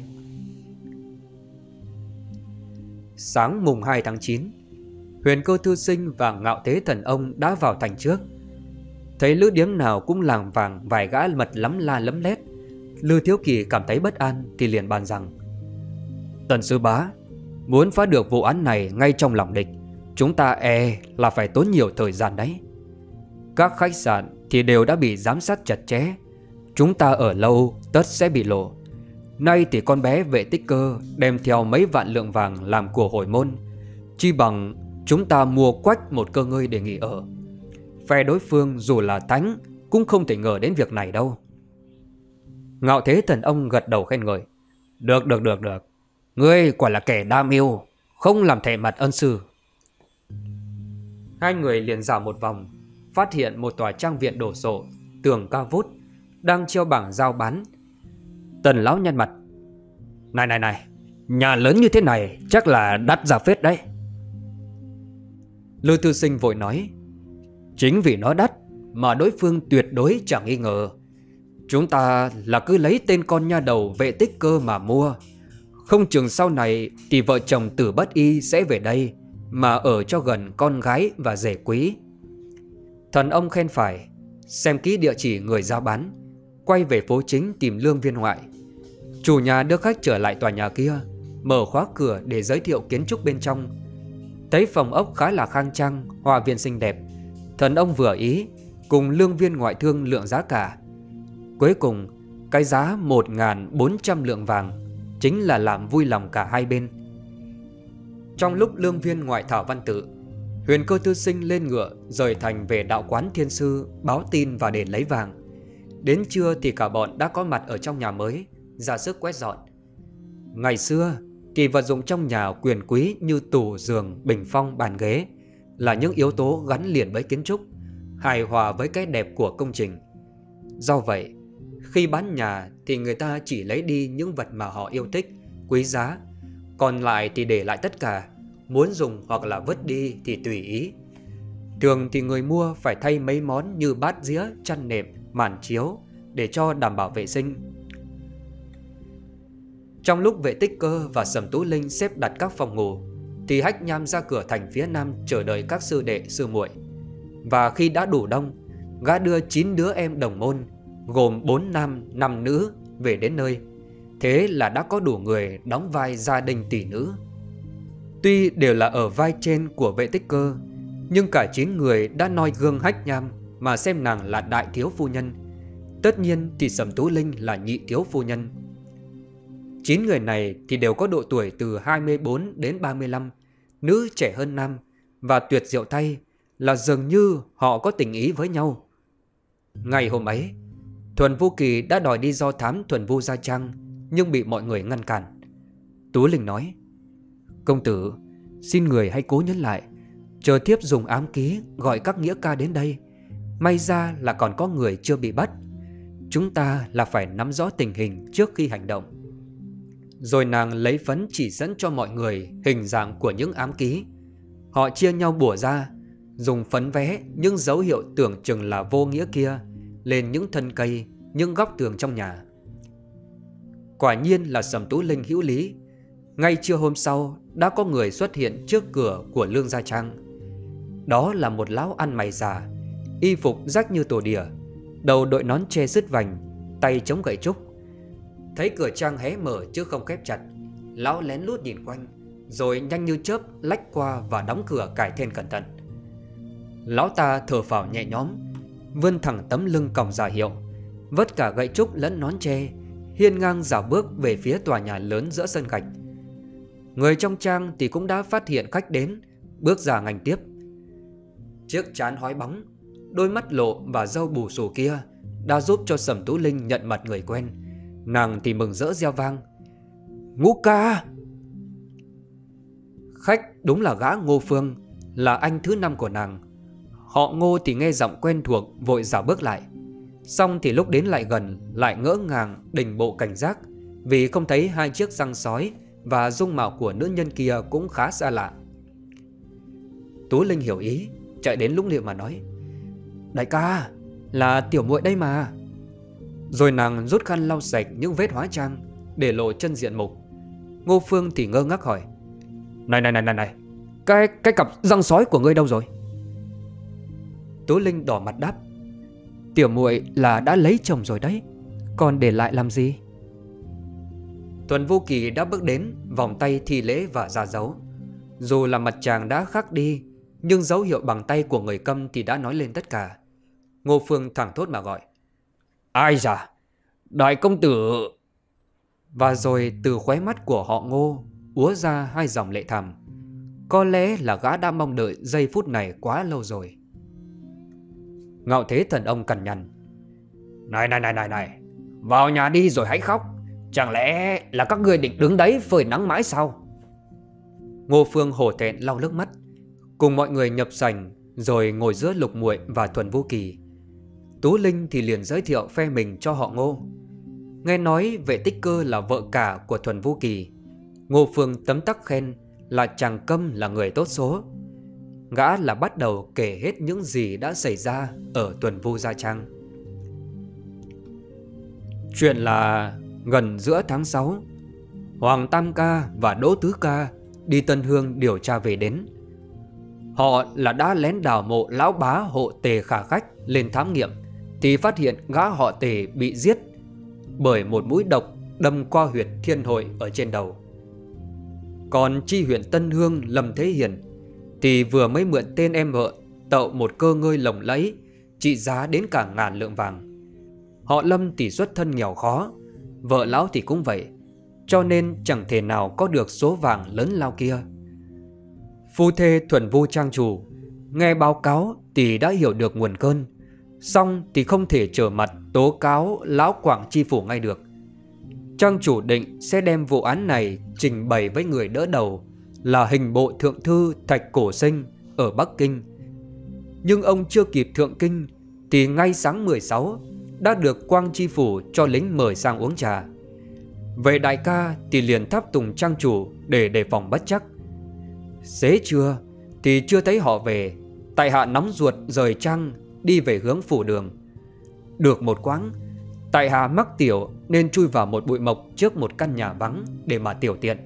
Sáng mùng hai tháng chín, Huyền Cơ Thư Sinh và Ngạo Thế Thần Ông đã vào thành trước. Thấy lữ điếm nào cũng làng vàng vài gã mật lắm la lấm lét, Lư Thiếu Kỳ cảm thấy bất an thì liền bàn rằng: Tần sư bá, muốn phá được vụ án này ngay trong lòng địch, chúng ta e là phải tốn nhiều thời gian đấy. Các khách sạn thì đều đã bị giám sát chặt chẽ, chúng ta ở lâu tất sẽ bị lộ. Nay thì con bé Vệ Tích Cơ đem theo mấy vạn lượng vàng làm của hồi môn, chi bằng chúng ta mua quách một cơ ngơi để nghỉ ở. Phe đối phương dù là thánh cũng không thể ngờ đến việc này đâu. Ngạo Thế Thần Ông gật đầu khen ngợi. Được được được được, ngươi quả là kẻ đa mưu, không làm thẹn mặt ân sư. Hai người liền dạo một vòng, phát hiện một tòa trang viện đổ sộ, tường cao vút, đang treo bảng giao bán. Tần lão nhăn mặt. Này này này, nhà lớn như thế này chắc là đắt ra phết đấy. Lư Thư Sinh vội nói. Chính vì nó đắt mà đối phương tuyệt đối chẳng nghi ngờ. Chúng ta là cứ lấy tên con nha đầu Vệ Tích Cơ mà mua. Không chừng sau này thì vợ chồng Tử Bất Y sẽ về đây mà ở cho gần con gái và rể quý. Thần ông khen phải, xem kỹ địa chỉ người giao bán, quay về phố chính tìm Lương Viên Ngoại. Chủ nhà đưa khách trở lại tòa nhà kia, mở khóa cửa để giới thiệu kiến trúc bên trong. Thấy phòng ốc khá là khang trang, hoa viên xinh đẹp, thần ông vừa ý, cùng Lương Viên Ngoại thương lượng giá cả. Cuối cùng cái giá một nghìn bốn trăm lượng vàng chính là làm vui lòng cả hai bên. Trong lúc Lương Viên Ngoại thảo văn tự, Huyền Cơ Thư Sinh lên ngựa rời thành về đạo quán Thiên Sư báo tin và để lấy vàng. Đến trưa thì cả bọn đã có mặt ở trong nhà mới, ra sức quét dọn. Ngày xưa thì vật dụng trong nhà quyền quý như tủ, giường, bình phong, bàn ghế là những yếu tố gắn liền với kiến trúc, hài hòa với cái đẹp của công trình. Do vậy, khi bán nhà thì người ta chỉ lấy đi những vật mà họ yêu thích, quý giá, còn lại thì để lại tất cả, muốn dùng hoặc là vứt đi thì tùy ý. Thường thì người mua phải thay mấy món như bát dĩa, chăn nệm, màn chiếu để cho đảm bảo vệ sinh. Trong lúc Vệ Tích Cơ và Sầm Tú Linh xếp đặt các phòng ngủ thì Hách Nham ra cửa thành phía nam chờ đợi các sư đệ sư muội. Và khi đã đủ đông, gã đưa chín đứa em đồng môn gồm bốn nam năm nữ về đến nơi. Thế là đã có đủ người đóng vai gia đình tỷ nữ. Tuy đều là ở vai trên của Vệ Tích Cơ, nhưng cả chín người đã noi gương Hách Nham mà xem nàng là đại thiếu phu nhân. Tất nhiên thì Sầm Tú Linh là nhị thiếu phu nhân. Chín người này thì đều có độ tuổi từ hai mươi bốn đến ba mươi lăm, nữ trẻ hơn nam, và tuyệt diệu thay là dường như họ có tình ý với nhau. Ngày hôm ấy, Thuần Vu Kỳ đã đòi đi do thám Thuần Vu Gia Trang, nhưng bị mọi người ngăn cản. Tú Linh nói: Công tử, xin người hãy cố nhấn lại, chờ thiếp dùng ám ký gọi các nghĩa ca đến đây. May ra là còn có người chưa bị bắt. Chúng ta là phải nắm rõ tình hình trước khi hành động. Rồi nàng lấy phấn chỉ dẫn cho mọi người hình dạng của những ám ký. Họ chia nhau bủa ra, dùng phấn vẽ những dấu hiệu tưởng chừng là vô nghĩa kia lên những thân cây, những góc tường trong nhà. Quả nhiên là Sầm Tú Linh hữu lý. Ngay trưa hôm sau đã có người xuất hiện trước cửa của Lương Gia Trang. Đó là một lão ăn mày già, y phục rách như tổ đỉa, đầu đội nón tre sứt vành, tay chống gậy trúc. Thấy cửa trang hé mở chứ không khép chặt, lão lén lút nhìn quanh, rồi nhanh như chớp lách qua và đóng cửa cài then cẩn thận. Lão ta thở phào nhẹ nhõm, vươn thẳng tấm lưng còng ra hiệu, vất cả gậy trúc lẫn nón tre, hiên ngang dạo bước về phía tòa nhà lớn giữa sân gạch. Người trong trang thì cũng đã phát hiện khách đến, bước ra nghênh tiếp. Chiếc trán hói bóng, đôi mắt lộ và râu bù xù kia đã giúp cho Sầm Tú Linh nhận mặt người quen. Nàng thì mừng rỡ reo vang: Ngũ ca! Khách đúng là gã Ngô Phương, là anh thứ năm của nàng. Họ Ngô thì nghe giọng quen thuộc, vội dạo bước lại. Xong thì lúc đến lại gần, lại ngỡ ngàng đình bộ cảnh giác, vì không thấy hai chiếc răng sói và dung mạo của nữ nhân kia cũng khá xa lạ. Tú Linh hiểu ý, chạy đến lúc niệm mà nói: Đại ca, là tiểu muội đây mà. Rồi nàng rút khăn lau sạch những vết hóa trang, để lộ chân diện mục. Ngô Phương thì ngơ ngác hỏi: Này này này này này, Cái, cái cặp răng sói của ngươi đâu rồi? Tú Linh đỏ mặt đáp: Tiểu muội là đã lấy chồng rồi đấy, còn để lại làm gì? Thuần Vô Kỳ đã bước đến, vòng tay thi lễ và ra dấu. Dù là mặt chàng đã khác đi, nhưng dấu hiệu bằng tay của người câm thì đã nói lên tất cả. Ngô Phương thẳng thốt mà gọi: Ai da, đại công tử! Và rồi từ khóe mắt của họ Ngô úa ra hai dòng lệ thẳm. Có lẽ là gã đã mong đợi giây phút này quá lâu rồi. Ngạo Thế Thần Ông cằn nhằn: Này này này này này, vào nhà đi rồi hãy khóc. Chẳng lẽ là các ngươi định đứng đấy phơi nắng mãi sao? Ngô Phương hổ thẹn lau nước mắt, cùng mọi người nhập sảnh rồi ngồi giữa Lục Muội và Thuần Vô Kỳ. Tú Linh thì liền giới thiệu phe mình cho họ Ngô. Nghe nói Vệ Tích Cơ là vợ cả của Thuần Vô Kỳ, Ngô Phương tấm tắc khen là chàng Câm là người tốt số. Gã là bắt đầu kể hết những gì đã xảy ra ở Tuần Vu Gia Trang. Chuyện là gần giữa tháng sáu, Hoàng Tam Ca và Đỗ Tứ Ca đi Tân Hương điều tra về đến. Họ là đã lén đào mộ lão bá hộ Tề Khả Khách lên thám nghiệm, thì phát hiện gã họ Tề bị giết bởi một mũi độc đâm qua huyệt thiên hội ở trên đầu. Còn chi huyện Tân Hương Lâm Thế Hiền thì vừa mới mượn tên em vợ tậu một cơ ngơi lồng lẫy trị giá đến cả ngàn lượng vàng. Họ Lâm thì xuất thân nghèo khó, vợ lão thì cũng vậy, cho nên chẳng thể nào có được số vàng lớn lao kia. Phu thê Thuần Vu trang chủ nghe báo cáo thì đã hiểu được nguồn cơn, xong thì không thể trở mặt tố cáo lão Quảng chi phủ ngay được. Trang chủ định sẽ đem vụ án này trình bày với người đỡ đầu là hình bộ thượng thư Thạch Cổ Sinh ở Bắc Kinh. Nhưng ông chưa kịp thượng kinh thì ngay sáng mười sáu đã được Quang chi phủ cho lính mời sang uống trà. Vệ đại ca thì liền tháp tùng trang chủ để đề phòng bất trắc. Xế trưa thì chưa thấy họ về, tại hạ nóng ruột rời trang đi về hướng phủ đường. Được một quãng, tại hạ mắc tiểu nên chui vào một bụi mộc trước một căn nhà vắng để mà tiểu tiện.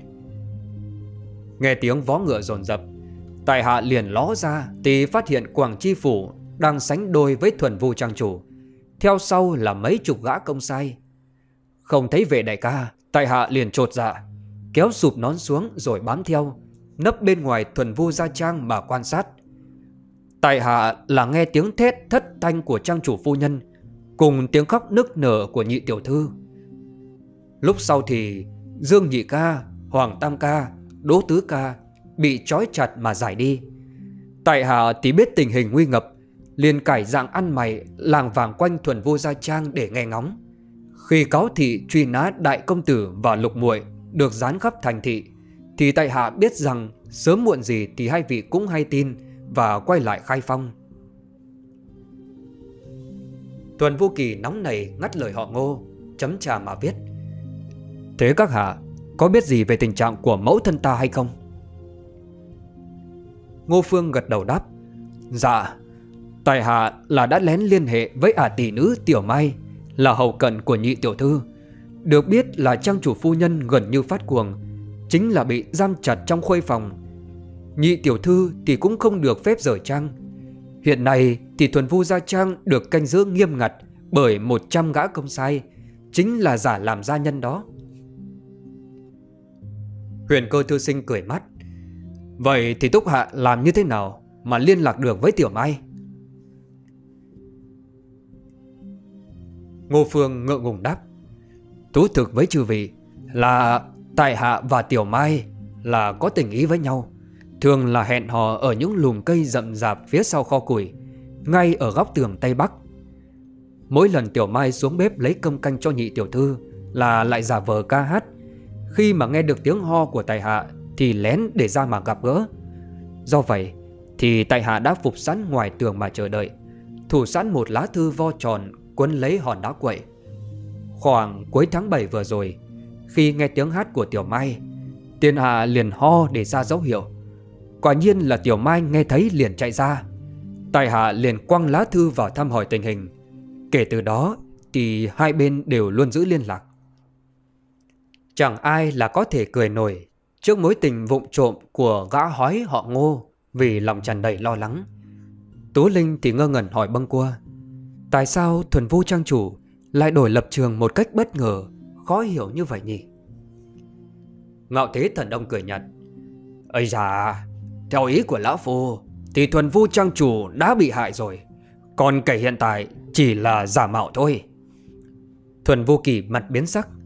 Nghe tiếng vó ngựa dồn dập, tại hạ liền ló ra thì phát hiện Quảng chi phủ đang sánh đôi với Thuần Vu trang chủ, theo sau là mấy chục gã công sai. Không thấy Vệ đại ca, tại hạ liền chột dạ, kéo sụp nón xuống rồi bám theo, nấp bên ngoài Thuần Vu Gia Trang mà quan sát. Tại hạ là nghe tiếng thét thất thanh của trang chủ phu nhân cùng tiếng khóc nức nở của nhị tiểu thư. Lúc sau thì Dương nhị ca, Hoàng Tam ca, Đỗ Tứ ca bị trói chặt mà giải đi. Tại hạ thì biết tình hình nguy ngập, liền cải dạng ăn mày làng vàng quanh Thuần Vu Gia Trang để nghe ngóng. Khi cáo thị truy nã đại công tử và Lục Muội được dán khắp thành thị, thì tại hạ biết rằng sớm muộn gì thì hai vị cũng hay tin và quay lại khai phong. Thuần Vô Kỳ nóng nảy ngắt lời họ Ngô, chấm trà mà viết: Thế các hạ có biết gì về tình trạng của mẫu thân ta hay không? Ngô Phương gật đầu đáp: Dạ, tại hạ là đã lén liên hệ với ả tỷ nữ Tiểu Mai, là hầu cận của nhị tiểu thư. Được biết là trang chủ phu nhân gần như phát cuồng, chính là bị giam chặt trong khuê phòng. Nhị tiểu thư thì cũng không được phép rời trang. Hiện nay thì Thuần Vu Gia Trang được canh giữ nghiêm ngặt bởi một trăm gã công sai, chính là giả làm gia nhân đó. Huyền Cơ thư sinh cười mắt: Vậy thì Túc hạ làm như thế nào mà liên lạc được với Tiểu Mai? Ngô Phương ngượng ngùng đáp: Thú thực với chư vị là tại hạ và Tiểu Mai là có tình ý với nhau, thường là hẹn hò ở những lùm cây rậm rạp phía sau kho củi, ngay ở góc tường Tây Bắc. Mỗi lần Tiểu Mai xuống bếp lấy cơm canh cho nhị tiểu thư là lại giả vờ ca hát. Khi mà nghe được tiếng ho của tại hạ thì lén để ra mà gặp gỡ. Do vậy thì tại hạ đã phục sẵn ngoài tường mà chờ đợi, thủ sẵn một lá thư vo tròn quấn lấy hòn đá quậy. Khoảng cuối tháng bảy vừa rồi, khi nghe tiếng hát của Tiểu Mai, Tiền hạ liền ho để ra dấu hiệu. Quả nhiên là Tiểu Mai nghe thấy liền chạy ra. Tại hạ liền quăng lá thư vào thăm hỏi tình hình. Kể từ đó thì hai bên đều luôn giữ liên lạc. Chẳng ai là có thể cười nổi trước mối tình vụng trộm của gã hói họ Ngô, vì lòng tràn đầy lo lắng. Tú Linh thì ngơ ngẩn hỏi bâng quơ: Tại sao Thuần Vu trang chủ lại đổi lập trường một cách bất ngờ, khó hiểu như vậy nhỉ? Ngạo Thế Thần Ông cười nhạt: Ây da, theo ý của lão phu thì Thuần Vu trang chủ đã bị hại rồi, còn kẻ hiện tại chỉ là giả mạo thôi. Thuần Vô Kỳ mặt biến sắc: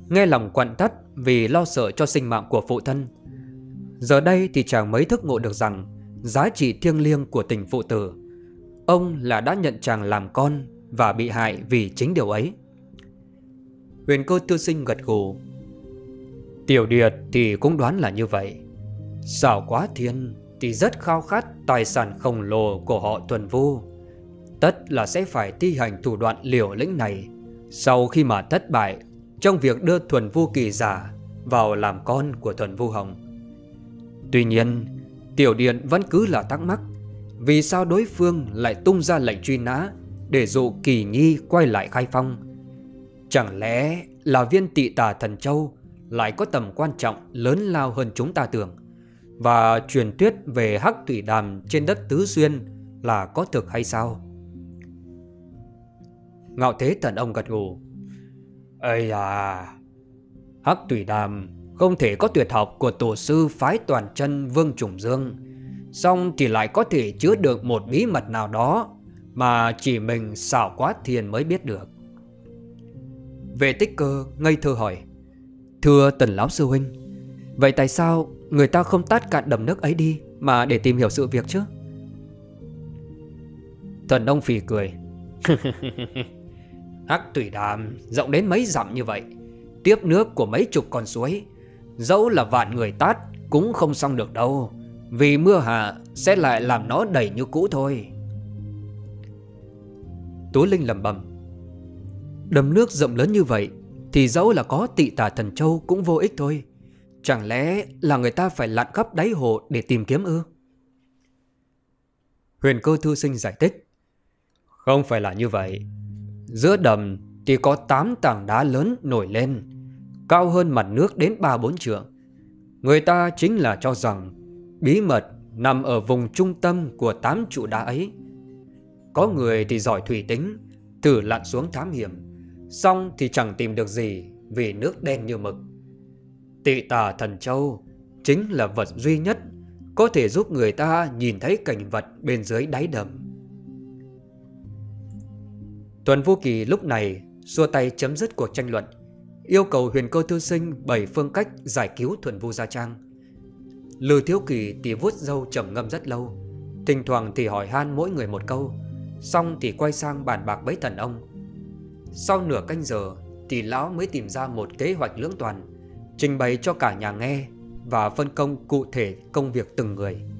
nghe lòng quặn thắt vì lo sợ cho sinh mạng của phụ thân. Giờ đây thì chàng mới thức ngộ được rằng giá trị thiêng liêng của tình phụ tử. Ông là đã nhận chàng làm con và bị hại vì chính điều ấy. Huyền Cơ Thư Sinh gật gù. Tiểu Điệt thì cũng đoán là như vậy. Xảo Quá Thiên thì rất khao khát tài sản khổng lồ của họ Thuần Vu, tất là sẽ phải thi hành thủ đoạn liều lĩnh này sau khi mà thất bại trong việc đưa Thuần Vu Kỳ giả vào làm con của Thuần Vu Hồng. Tuy nhiên, Tiểu Điệt vẫn cứ là thắc mắc vì sao đối phương lại tung ra lệnh truy nã để dụ Kỳ Nhi quay lại Khai Phong. Chẳng lẽ là viên Tị Tà Thần Châu lại có tầm quan trọng lớn lao hơn chúng ta tưởng, và truyền thuyết về Hắc Thủy Đàm trên đất Tứ Xuyên là có thực hay sao? Ngạo Thế Thần Ông gật gù. Ây à, Hắc Thủy Đàm không thể có tuyệt học của tổ sư phái Toàn Chân Vương Trùng Dương, song thì lại có thể chứa được một bí mật nào đó mà chỉ mình Xảo Quá Thiên mới biết được. Vệ Tích Cơ ngây thơ hỏi. Thưa Tần lão sư huynh, vậy tại sao người ta không tát cạn đầm nước ấy đi mà để tìm hiểu sự việc chứ? Thần ông phì cười. Hắc Thủy Đàm rộng đến mấy dặm như vậy, tiếp nước của mấy chục con suối, dẫu là vạn người tát cũng không xong được đâu, vì mưa hạ sẽ lại làm nó đầy như cũ thôi. Tú Linh lẩm bẩm. Đầm nước rộng lớn như vậy thì dẫu là có Tị Tà Thần Châu cũng vô ích thôi. Chẳng lẽ là người ta phải lặn khắp đáy hồ để tìm kiếm ư? Huyền Cơ Thư Sinh giải thích. Không phải là như vậy. Giữa đầm thì có tám tảng đá lớn nổi lên, cao hơn mặt nước đến ba bốn trượng. Người ta chính là cho rằng bí mật nằm ở vùng trung tâm của tám trụ đá ấy. Có người thì giỏi thủy tính, thử lặn xuống thám hiểm, xong thì chẳng tìm được gì vì nước đen như mực. Tị Tà Thần Châu chính là vật duy nhất có thể giúp người ta nhìn thấy cảnh vật bên dưới đáy đầm. Thuần Vu Kỳ lúc này xua tay chấm dứt cuộc tranh luận, yêu cầu Huyền Cơ Thư Sinh bày phương cách giải cứu Thuần Vu Gia Trang. Lư Thiếu Kỳ thì vuốt râu trầm ngâm rất lâu, thỉnh thoảng thì hỏi han mỗi người một câu, xong thì quay sang bàn bạc với thần ông. Sau nửa canh giờ thì lão mới tìm ra một kế hoạch lưỡng toàn, trình bày cho cả nhà nghe và phân công cụ thể công việc từng người.